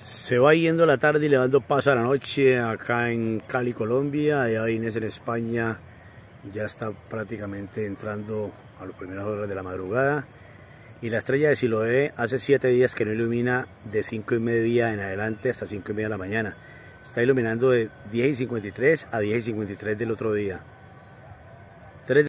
Se va yendo la tarde y le dando paso a la noche acá en Cali, Colombia. Allá Inés en España ya está prácticamente entrando a las primeras horas de la madrugada. Y la estrella de Siloé hace 7 días que no ilumina de 5:30 en adelante hasta 5:30 de la mañana. Está iluminando de 10:53 a 10:53 del otro día.